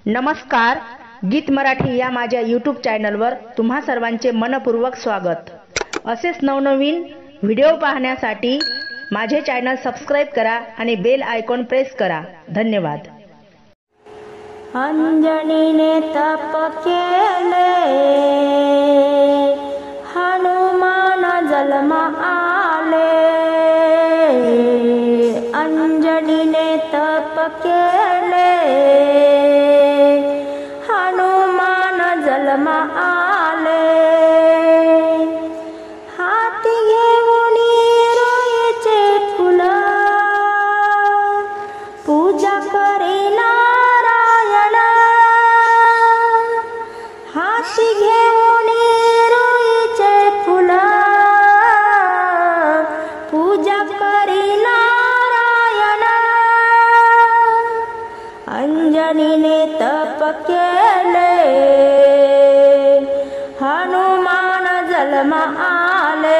नमस्कार, गीत मराठी या माझ्या यूट्यूब चॅनलवर तुम्हा सर्वांचे मनपूर्वक स्वागत। असेच नवनवीन व्हिडिओ पाहण्यासाठी माझे चॅनल सबस्क्राइब करा आणि बेल आयकॉन प्रेस करा। धन्यवाद। अंजनीने तप केले, हनुमान जन्मा आले। अंजनीने तप केले, हनुमान जन्मा आले। हाती घेऊन रोईचे फुल, पूजा करी नारायण। हाती घेऊन रोईचे फुल, पूजा करी नारायण। अंजनीने तप केले, हनुमान जन्मा आले।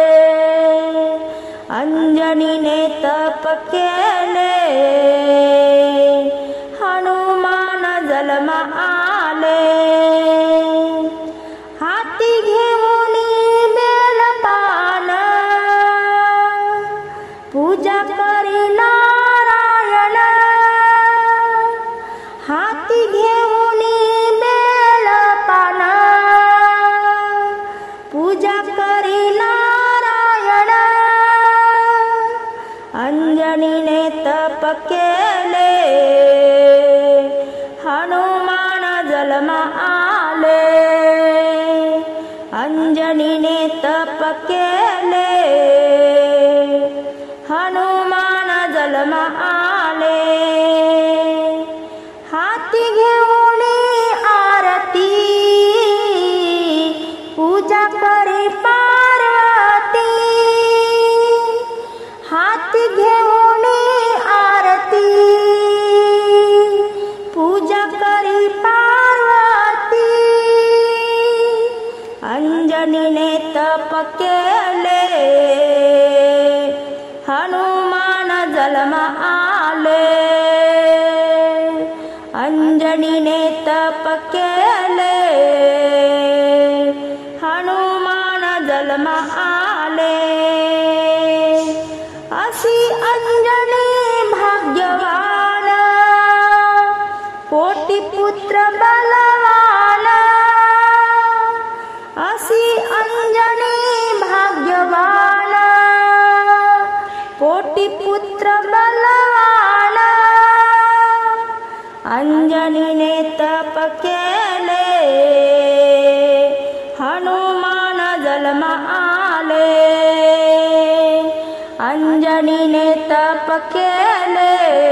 अंजनीने तप केले, हनुमान जन्मा आले। हाती घेऊन बेलपान, पूजा करी नारायण। हाती घेऊन बेलपान, पूजा करी नारायण। अंजनीने तप केले, हनुमान जन्मा आले। अंजनीने तप केले, हनुमान जन्मा आले। हाती घेऊन आरती, पूजा करी पार्वती। हाती घेऊन आरती, पूजा करी पार्वती। अंजनीने तप केले, हनुमान जन्मा आले। अंजनीने तप केले, हनुमान जन्मा आले। अशी अंजनी भाग्यवान, कोटी पुत्र बलवान। अशी अंजनी भाग्यवान, कोटी पुत्र बलवान। अंजनीने तप केले, हनुमान जन्मा आले। अंजनीने तप केले,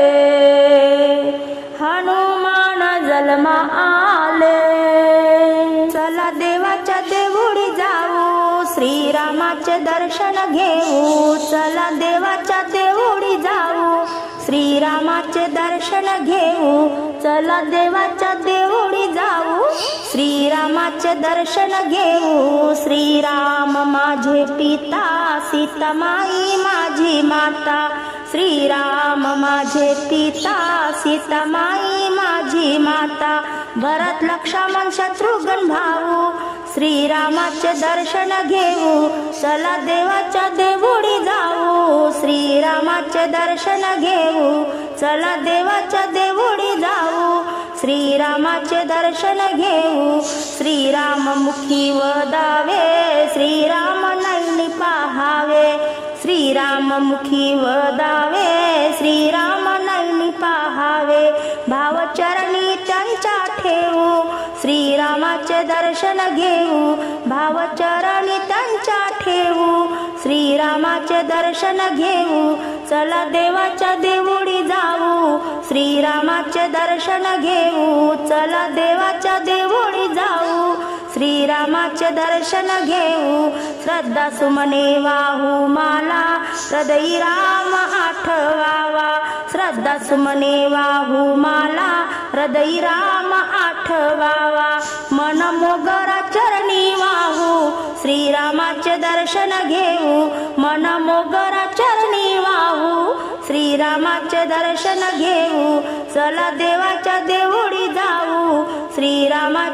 हनुमान जन्मा आले। चला देवाच्या देवळी जाऊ, श्रीरामाचे दर्शन घेऊ। चला देवाच्या देवळी जाऊ, श्रीरामाचे दर्शन घेऊ। चला देवाच्या देवळी जाऊ, श्रीरामाचे दर्शन घेऊ। श्रीराम माझे पिता, सीतामाई माझी माता। श्रीराम माझे पिता, सीतामाई माझी माता। भरत लक्ष्मण शत्रुघ्न भाऊ, श्रीरामाचे दर्शन घेऊ। चला देवाच्या देवळी जाऊ, श्रीरामाचे दर्शन घेऊ। चला देवाच्या देवळी जाऊ, श्रीरामाचे दर्शन घेऊ। श्रीराम मुखी वदावे, श्रीराम नयनी पाहावे। श्रीराम मुखी वदावे, श्रीराम नयनी पाहावे। भावचरणी त्यांच्या ठेवू, श्रीरामाचे दर्शन घेऊ। भावचरणी त्यांच्या ठेवू, श्रीरामाचे दर्शन घेऊ। चला देवाच्या देवळी जाऊ, श्रीरामाचे दर्शन घेऊ। चला देवाच्या देवळी जाऊ, श्रीरामाचे दर्शन घेऊ। श्रद्धा सुमने वाहू माला, हृदयी राम आठवावा। श्रद्धा सुमने वाहू माला, हृदयी राम आठवावा। मन मोगरा चरणी वाहू, श्रीरामाचे दर्शन घेऊ। मन मोगरा चरणी वाहू, श्रीरामाचे दर्शन घेऊ। चला देवाच्या देवळी जाऊ,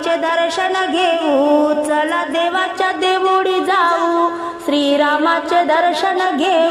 श्रीरामाचे दर्शन घेऊ, चला देवाच्या देवळी जाऊ, श्रीरामाचे दर्शन घेऊ.